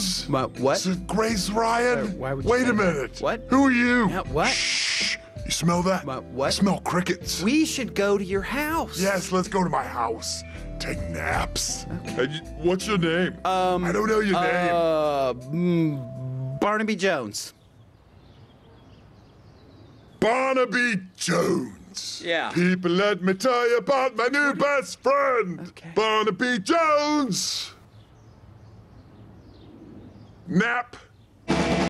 news? What? Is it Grace Ryan? Why would you Wait say a that? minute. What? Who are you? What? Shh. You smell that? What? I smell crickets. We should go to your house. Yes, let's go to my house. Take naps. Okay. What's your name? I don't know your name. Barnaby Jones. Barnaby Jones. Yeah. People, let me tell you about my new best friend. Okay. Barnaby Jones. Nap.